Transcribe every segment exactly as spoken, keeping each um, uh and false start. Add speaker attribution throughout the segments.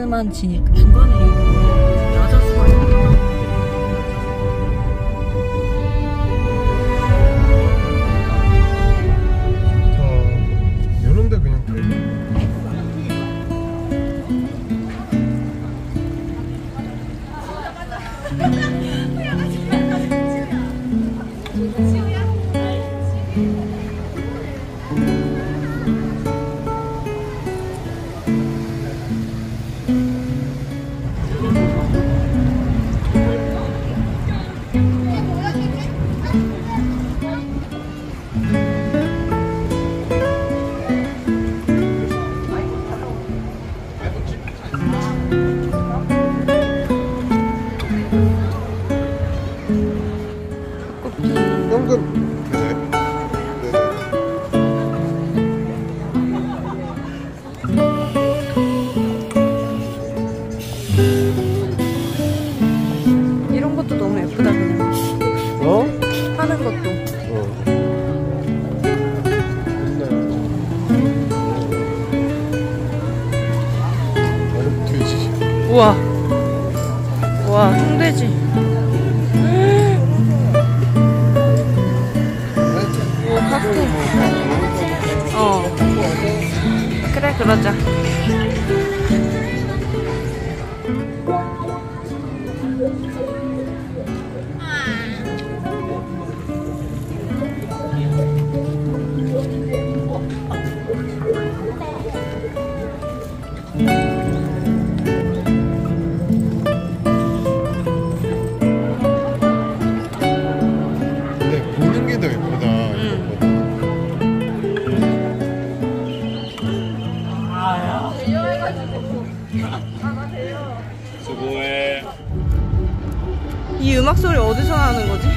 Speaker 1: 가스만 지니까 중간에 야자수가 있구나.
Speaker 2: 좋다. 이런데 그냥 돼. 현금 되세요?
Speaker 1: 네네. 이런 것도 너무 예쁘다 그냥.
Speaker 2: 어?
Speaker 1: 하는 것도.
Speaker 2: 어. 어, 돼지.
Speaker 1: 우와. 우와, 통돼지. 오, 칵테일. 어. 그래, 그러자.
Speaker 2: 근데 보는 게 더 예쁘다.
Speaker 3: 수고해.
Speaker 1: 이 음악 소리 어디서 나는 거지?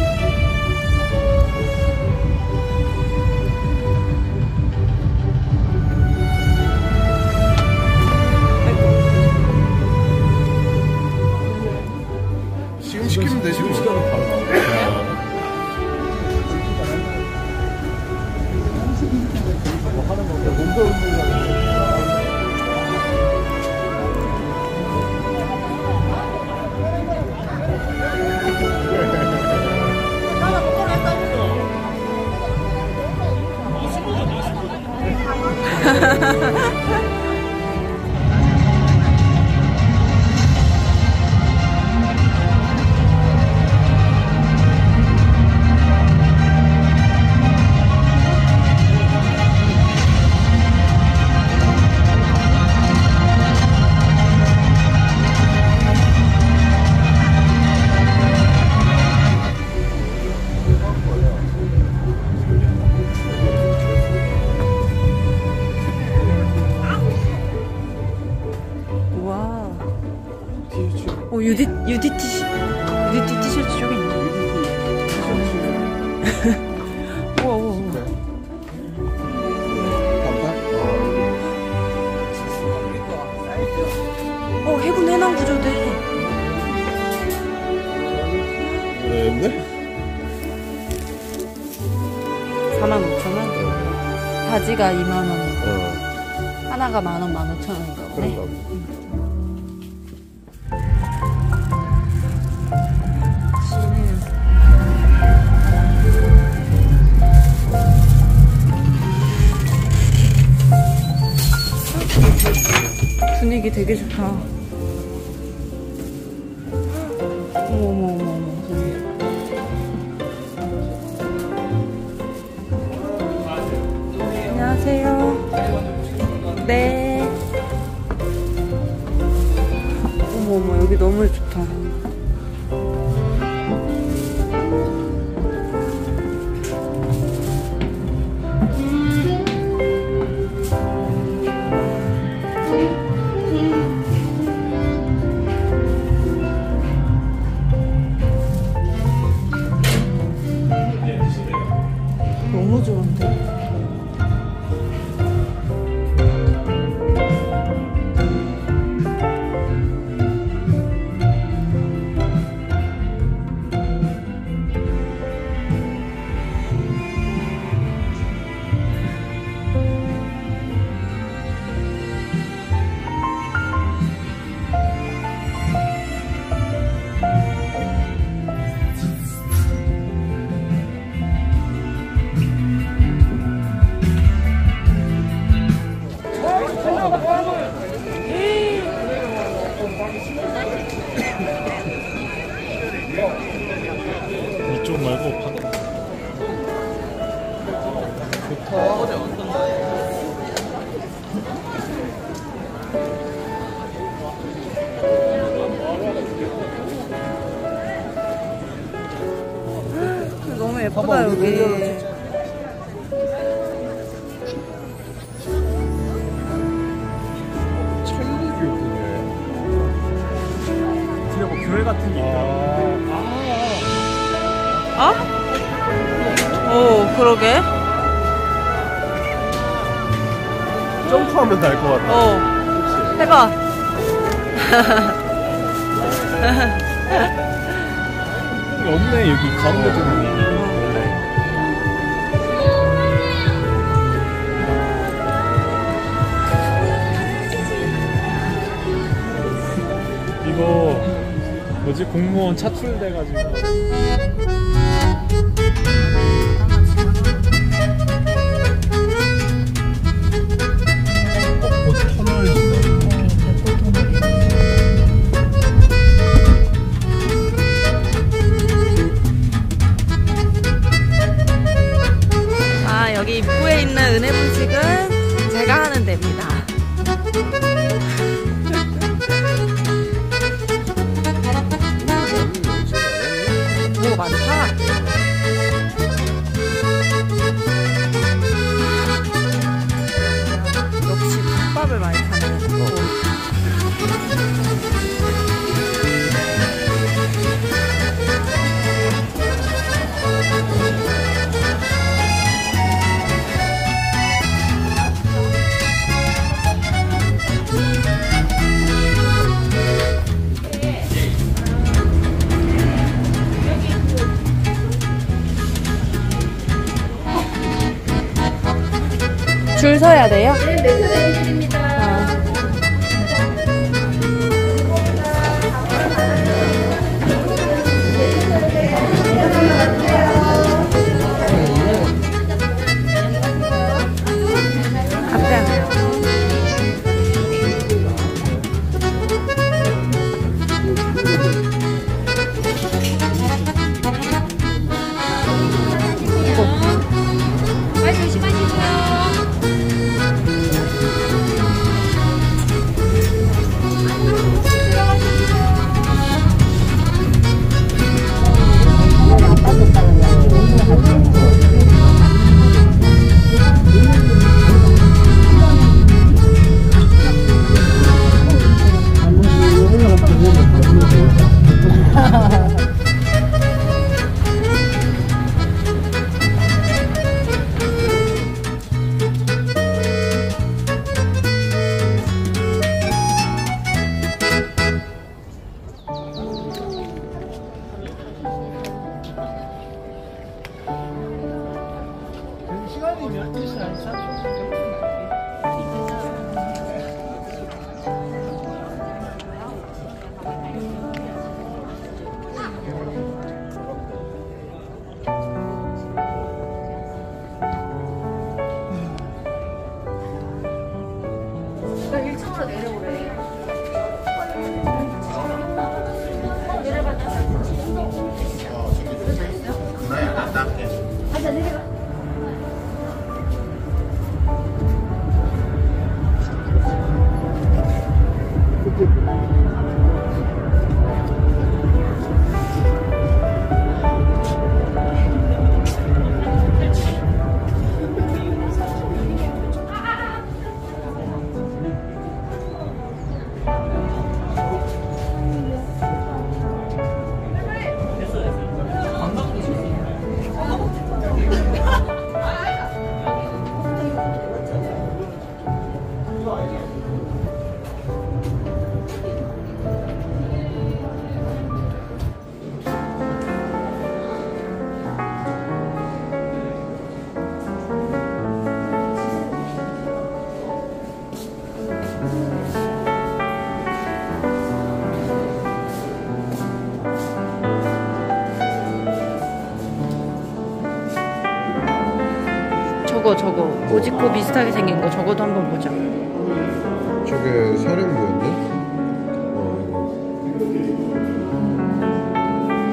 Speaker 2: 지금 시키면 되지. 지금 시켜도 바로 나오네.
Speaker 1: 오, 유디, 유디티, 시- 유디티 티셔츠 저기 있네. 우와, 우와, 우와. 어, 해군 해남 구조대.
Speaker 2: 그랬네?
Speaker 1: 사만 오천 원? 바지가 이만 원이고,
Speaker 2: 어.
Speaker 1: 하나가 만 원, 만 오천 원인가 보네.
Speaker 2: 그런가 보네.
Speaker 1: 분위기 되게 좋다. 어머, 어머, 어머, 어머. 안녕하세요. 네. 어머, 어머, 여기 너무 좋다. 너무 좋은데? 더. 너무 예쁘다 여기.
Speaker 3: 교회 같은 게 있다.
Speaker 1: 어? 오, 그러게.
Speaker 2: 점프하면 날 것 같다.
Speaker 1: 어. 해봐.
Speaker 3: 여기 없네, 여기 가운데 쪽에. 이거 뭐지? 공무원 차출돼가지고
Speaker 2: 벚꽃 터널
Speaker 1: 아, 여기 입구에 있는 은혜분식은 제가 하는 데입니다. 오, 많다. 역시 국밥을 많이 파네. 줄 서야 돼요?
Speaker 4: 네, 매수 드립니다.
Speaker 1: 앞에 하세요.
Speaker 4: 말 조심하시고요.
Speaker 3: 시간이 열두 시 한 삼십 분.
Speaker 4: 나 일 층부터 내려오래. 가자, 내려가.
Speaker 1: 저거 저거 오지코 비슷하게 생긴 거 저거도 한번 보자.
Speaker 2: 저게 사령부였네?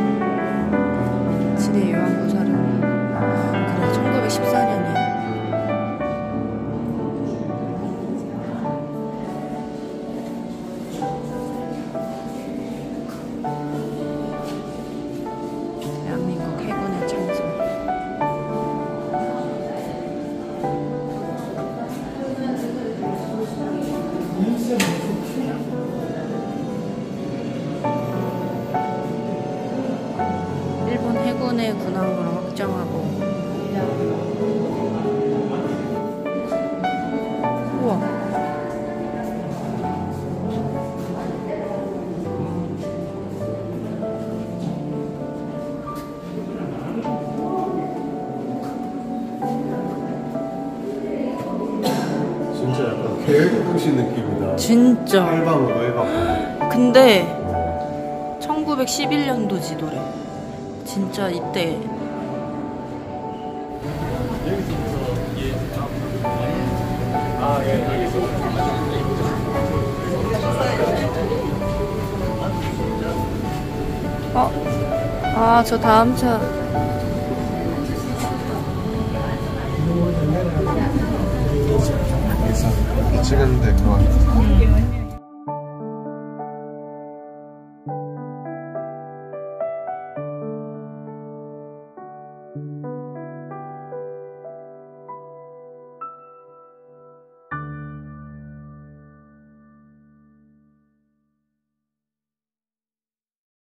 Speaker 2: 어.
Speaker 1: 진해 요한부 사령부. 그래, 천구백십사 년이야. 군함으로 확정하고. 우와.
Speaker 2: 진짜 약간 계획도시 느낌이다.
Speaker 1: 진짜.
Speaker 2: 일방으로 일방.
Speaker 1: 근데 천구백십일 년도 지도래. 진짜 이때. 어? 아, 저 다음 차.
Speaker 2: 찍었는데 그만.